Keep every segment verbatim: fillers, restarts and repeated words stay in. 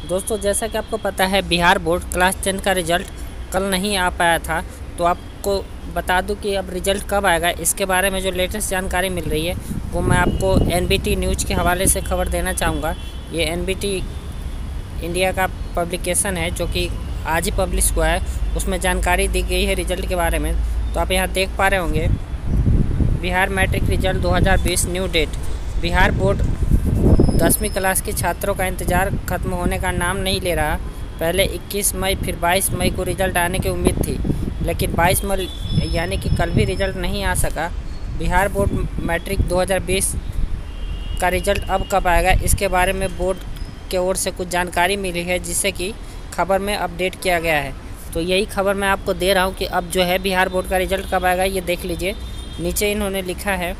दोस्तों जैसा कि आपको पता है बिहार बोर्ड क्लास टेन का रिज़ल्ट कल नहीं आ पाया था, तो आपको बता दूं कि अब रिज़ल्ट कब आएगा इसके बारे में जो लेटेस्ट जानकारी मिल रही है वो मैं आपको एन बी टी न्यूज़ के हवाले से खबर देना चाहूँगा। ये एन बी टी इंडिया का पब्लिकेशन है जो कि आज ही पब्लिश हुआ है, उसमें जानकारी दी गई है रिज़ल्ट के बारे में। तो आप यहाँ देख पा रहे होंगे बिहार मैट्रिक रिजल्ट दो हज़ार बीस न्यू डेट। बिहार बोर्ड दसवीं क्लास के छात्रों का इंतज़ार ख़त्म होने का नाम नहीं ले रहा। पहले इक्कीस मई फिर बाईस मई को रिज़ल्ट आने की उम्मीद थी, लेकिन बाईस मई यानी कि कल भी रिज़ल्ट नहीं आ सका। बिहार बोर्ड मैट्रिक दो हज़ार बीस का रिज़ल्ट अब कब आएगा इसके बारे में बोर्ड के ओर से कुछ जानकारी मिली है, जिससे कि खबर में अपडेट किया गया है। तो यही खबर मैं आपको दे रहा हूँ कि अब जो है बिहार बोर्ड का रिज़ल्ट कब आएगा ये देख लीजिए। नीचे इन्होंने लिखा है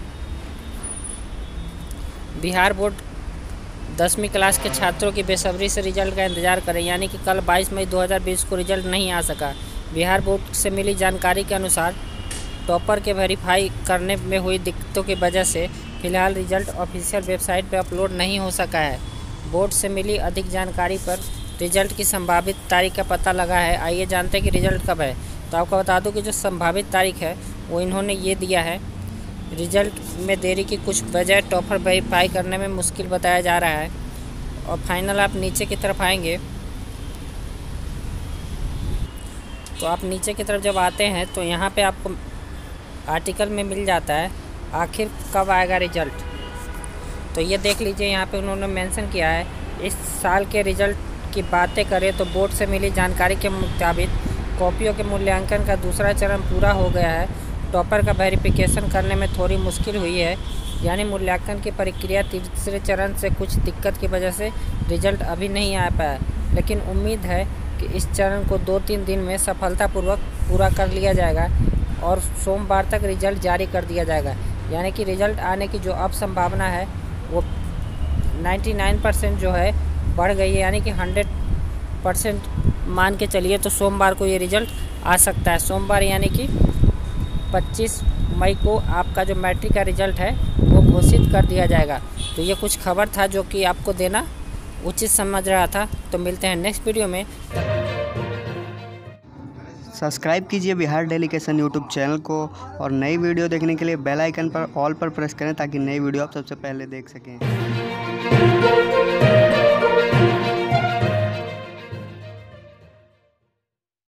बिहार बोर्ड दसवीं क्लास के छात्रों की बेसब्री से रिजल्ट का इंतज़ार करें, यानी कि कल बाईस मई दो हज़ार बीस को रिजल्ट नहीं आ सका। बिहार बोर्ड से मिली जानकारी के अनुसार टॉपर के वेरीफाई करने में हुई दिक्कतों की वजह से फ़िलहाल रिजल्ट ऑफिशियल वेबसाइट पर अपलोड नहीं हो सका है। बोर्ड से मिली अधिक जानकारी पर रिजल्ट की संभावित तारीख का पता लगा है। आइए जानते हैं कि रिजल्ट कब है। तो आपको बता दूं कि जो संभावित तारीख है वो इन्होंने ये दिया है। रिजल्ट में देरी की कुछ वजह टॉपर वेरीफाई करने में मुश्किल बताया जा रहा है। और फाइनल आप नीचे की तरफ आएंगे तो आप नीचे की तरफ जब आते हैं तो यहाँ पे आपको आर्टिकल में मिल जाता है आखिर कब आएगा रिजल्ट। तो ये देख लीजिए, यहाँ पे उन्होंने मेंशन किया है इस साल के रिजल्ट की बातें करें तो बोर्ड से मिली जानकारी के मुताबिक कॉपियों के मूल्यांकन का दूसरा चरण पूरा हो गया है। टॉपर का वेरिफिकेशन करने में थोड़ी मुश्किल हुई है, यानी मूल्यांकन की प्रक्रिया तीसरे चरण से कुछ दिक्कत की वजह से रिजल्ट अभी नहीं आ पाया, लेकिन उम्मीद है कि इस चरण को दो तीन दिन में सफलतापूर्वक पूरा कर लिया जाएगा और सोमवार तक रिजल्ट जारी कर दिया जाएगा। यानी कि रिजल्ट आने की जो अब संभावना है वो निन्यानवे परसेंट जो है बढ़ गई है, यानी कि सौ परसेंट मान के चलिए तो सोमवार को ये रिज़ल्ट आ सकता है। सोमवार यानी कि पच्चीस मई को आपका जो मैट्रिक का रिज़ल्ट है वो घोषित कर दिया जाएगा। तो ये कुछ खबर था जो कि आपको देना उचित समझ रहा था। तो मिलते हैं नेक्स्ट वीडियो में। सब्सक्राइब कीजिए बिहार डेलीकेशन यूट्यूब चैनल को और नई वीडियो देखने के लिए बेल आइकन पर ऑल पर प्रेस करें ताकि नई वीडियो आप सबसे पहले देख सकें।